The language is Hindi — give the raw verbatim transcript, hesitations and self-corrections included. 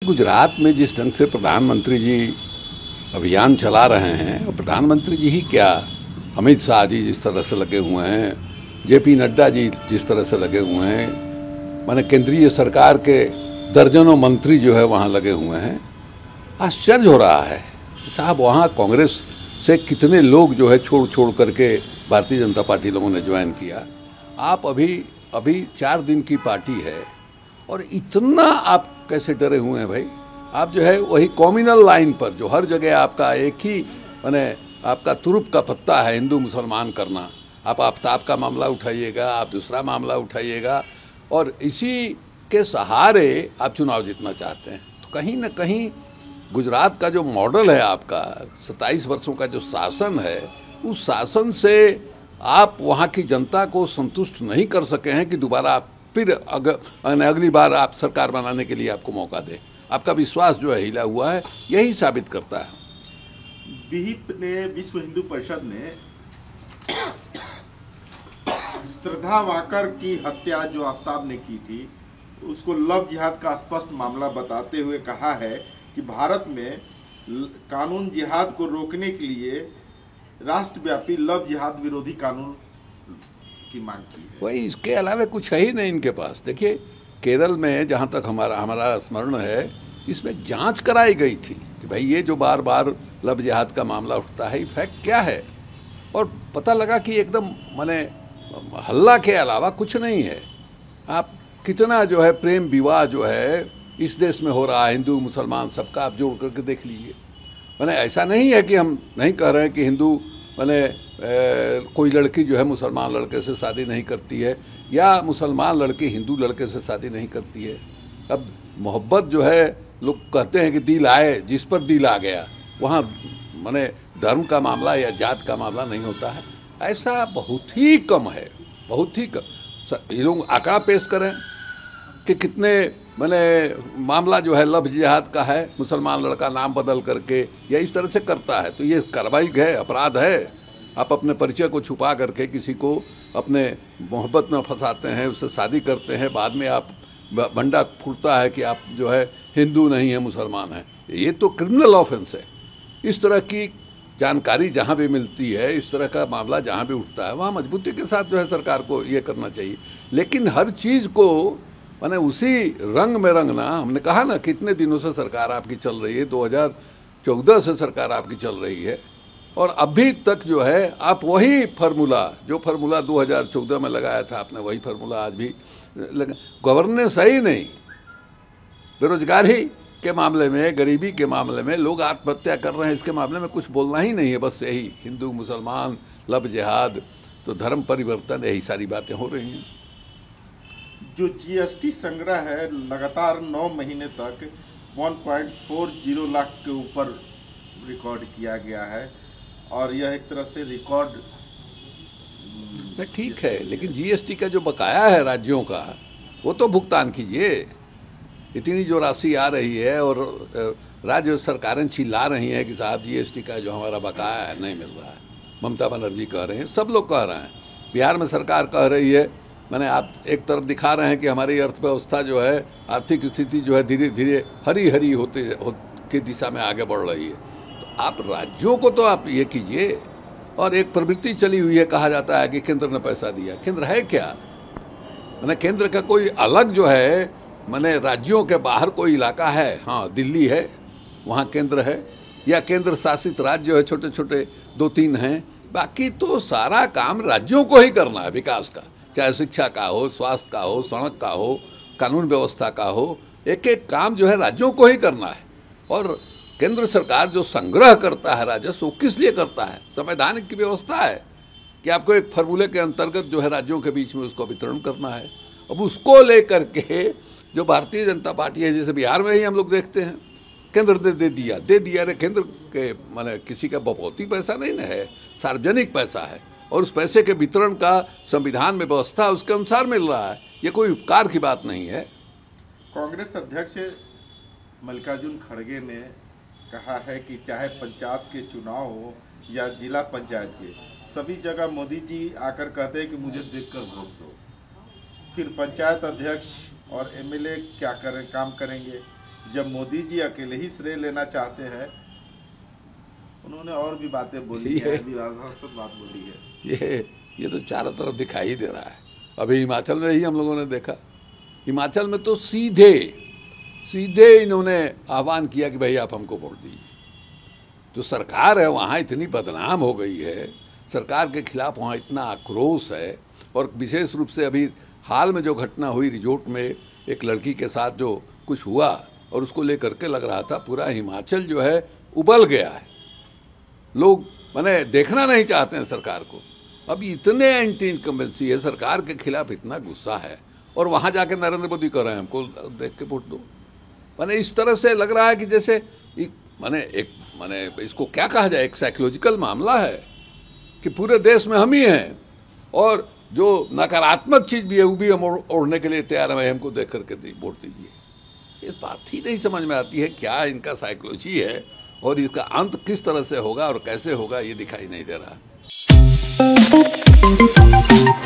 गुजरात में जिस ढंग से प्रधानमंत्री जी अभियान चला रहे हैं, और प्रधानमंत्री जी ही क्या, अमित शाह जी जिस तरह से लगे हुए हैं, जेपी नड्डा जी जिस तरह से लगे हुए हैं, माने केंद्रीय सरकार के दर्जनों मंत्री जो है वहाँ लगे हुए हैं। आश्चर्य हो रहा है साहब, वहाँ कांग्रेस से कितने लोग जो है छोड़ छोड़ करके भारतीय जनता पार्टी लोगों ने ज्वाइन किया। आप अभी अभी चार दिन की पार्टी है और इतना आप कैसे डरे हुए हैं भाई। आप जो है वही कॉम्युनल लाइन पर जो हर जगह आपका एक ही माने आपका तुरुप का पत्ता है हिंदू मुसलमान करना। आप आफ्ताब का मामला उठाइएगा, आप दूसरा मामला उठाइएगा और इसी के सहारे आप चुनाव जीतना चाहते हैं। तो कहीं ना कहीं गुजरात का जो मॉडल है आपका सत्ताईस वर्षों का जो शासन है, उस शासन से आप वहाँ की जनता को संतुष्ट नहीं कर सके हैं कि दोबारा आप फिर अग, अगली बार आप सरकार बनाने के लिए आपको मौका दे। आपका विश्वास जो है हिला हुआ है, यही साबित करता है। विहिप ने, विश्व हिंदू परिषद ने श्रद्धा वाकर की हत्या जो आफ्ताब ने की थी उसको लव जिहाद का स्पष्ट मामला बताते हुए कहा है कि भारत में कानून जिहाद को रोकने के लिए राष्ट्रव्यापी लव जिहाद विरोधी कानून की मांग की है। वही, इसके अलावा कुछ है ही नहीं इनके पास। देखिए केरल में जहाँ तक हमारा हमारा स्मरण है, इसमें जांच कराई गई थी कि भाई ये जो बार बार लव जिहाद का मामला उठता है फैक्ट क्या है, और पता लगा कि एकदम माने हल्ला के अलावा कुछ नहीं है। आप कितना जो है प्रेम विवाह जो है इस देश में हो रहा है, हिंदू मुसलमान सबका आप जोड़ करके देख लीजिए। माने ऐसा नहीं है कि हम नहीं कह रहे हैं कि हिंदू माने कोई लड़की जो है मुसलमान लड़के से शादी नहीं करती है या मुसलमान लड़की हिंदू लड़के से शादी नहीं करती है। अब मोहब्बत जो है लोग कहते हैं कि दिल आए, जिस पर दिल आ गया, वहाँ माने धर्म का मामला या जात का मामला नहीं होता है। ऐसा बहुत ही कम है, बहुत ही कम। ये लोग आंकड़ा पेश करें कि कितने मैंने मामला जो है लव जिहाद का है, मुसलमान लड़का नाम बदल करके या इस तरह से करता है, तो ये कार्रवाई है, अपराध है। आप अपने परिचय को छुपा करके किसी को अपने मोहब्बत में फंसाते हैं, उससे शादी करते हैं, बाद में आप भंडा फूटता है कि आप जो है हिंदू नहीं है मुसलमान है। ये तो क्रिमिनल ऑफेंस है। इस तरह की जानकारी जहाँ भी मिलती है, इस तरह का मामला जहाँ भी उठता है, वहाँ मजबूती के साथ जो है सरकार को ये करना चाहिए। लेकिन हर चीज़ को माने उसी रंग में रंगना, हमने कहा ना कितने दिनों से सरकार आपकी चल रही है, दो हज़ार चौदह से सरकार आपकी चल रही है और अभी तक जो है आप वही फार्मूला, जो फार्मूला दो हज़ार चौदह में लगाया था आपने, वही फार्मूला आज भी लगा। गवर्नेंस ही नहीं, बेरोजगारी के मामले में, गरीबी के मामले में, लोग आत्महत्या कर रहे हैं, इसके मामले में कुछ बोलना ही नहीं है। बस यही हिंदू मुसलमान, लव जिहाद, तो धर्म परिवर्तन, यही सारी बातें हो रही हैं। जो जीएसटी संग्रह है लगातार नौ महीने तक एक पॉइंट चार शून्य लाख के ऊपर रिकॉर्ड किया गया है और यह एक तरह से रिकॉर्ड ठीक है, लेकिन जीएसटी का जो बकाया है राज्यों का, वो तो भुगतान कीजिए। इतनी जो राशि आ रही है और राज्य सरकारें चिल्ला रही हैं कि साहब जीएसटी का जो हमारा बकाया है नहीं मिल रहा है। ममता बनर्जी कह रहे हैं, सब लोग कह रहे हैं, बिहार में सरकार कह रही है। मैंने आप एक तरफ दिखा रहे हैं कि हमारी अर्थव्यवस्था जो है, आर्थिक स्थिति जो है धीरे धीरे हरी हरी होते हो, की दिशा में आगे बढ़ रही है। तो आप राज्यों को तो आप ये कीजिए। और एक प्रवृत्ति चली हुई है, कहा जाता है कि केंद्र ने पैसा दिया। केंद्र है क्या? मैंने केंद्र का कोई अलग जो है, मैंने राज्यों के बाहर कोई इलाका है? हाँ, दिल्ली है, वहाँ केंद्र है, या केंद्र शासित राज्य है, छोटे छोटे दो तीन हैं। बाकी तो सारा काम राज्यों को ही करना है विकास का, चाहे शिक्षा का हो, स्वास्थ्य का हो, सड़क का हो, कानून व्यवस्था का हो। एक एक काम जो है राज्यों को ही करना है। और केंद्र सरकार जो संग्रह करता है राजस्व, वो किस लिए करता है? संवैधानिक की व्यवस्था है कि आपको एक फार्मूले के अंतर्गत जो है राज्यों के बीच में उसको वितरण करना है। अब उसको लेकर के जो भारतीय जनता पार्टी है, जैसे बिहार में ही हम लोग देखते हैं, केंद्र दे दे दिया दे दिया अरे केंद्र के माने किसी का बपौती पैसा नहीं ना है, सार्वजनिक पैसा है और उस पैसे के वितरण का संविधान में व्यवस्था उसके अनुसार मिल रहा है। ये कोई उपकार की बात नहीं है। कांग्रेस अध्यक्ष मल्लिकार्जुन खड़गे ने कहा है कि चाहे पंचायत के चुनाव हो या जिला पंचायत के, सभी जगह मोदी जी आकर कहते हैं कि मुझे देखकर वोट दो। फिर पंचायत अध्यक्ष और एमएलए क्या करें, काम करेंगे, जब मोदी जी अकेले ही श्रेय लेना चाहते हैं। उन्होंने और भी बातें बोली है, विवादास्पद बात बोली है। ये ये तो चारों तरफ दिखाई दे रहा है। अभी हिमाचल में ही हम लोगों ने देखा, हिमाचल में तो सीधे सीधे इन्होंने आह्वान किया कि भाई आप हमको वोट दीजिए। जो सरकार है वहाँ इतनी बदनाम हो गई है, सरकार के खिलाफ वहाँ इतना आक्रोश है। और विशेष रूप से अभी हाल में जो घटना हुई रिजोर्ट में एक लड़की के साथ जो कुछ हुआ, और उसको लेकर के लग रहा था पूरा हिमाचल जो है उबल गया है। लोग माने देखना नहीं चाहते हैं सरकार को। अब इतने एंटी इनकम्बेंसी है, सरकार के खिलाफ इतना गुस्सा है, और वहाँ जाके नरेंद्र मोदी कह रहे हैं हमको देख के वोट दो। माने इस तरह से लग रहा है कि जैसे एक माने एक माने इसको क्या कहा जाए, एक साइकोलॉजिकल मामला है कि पूरे देश में हम ही हैं, और जो नकारात्मक चीज़ भी है वो भी हम ओढ़ने के लिए तैयार है, हमको देख करके वोट दीजिए। ये बात ही नहीं समझ में आती है क्या इनका साइकोलॉजी है, और इसका अंत किस तरह से होगा और कैसे होगा ये दिखाई नहीं दे रहा।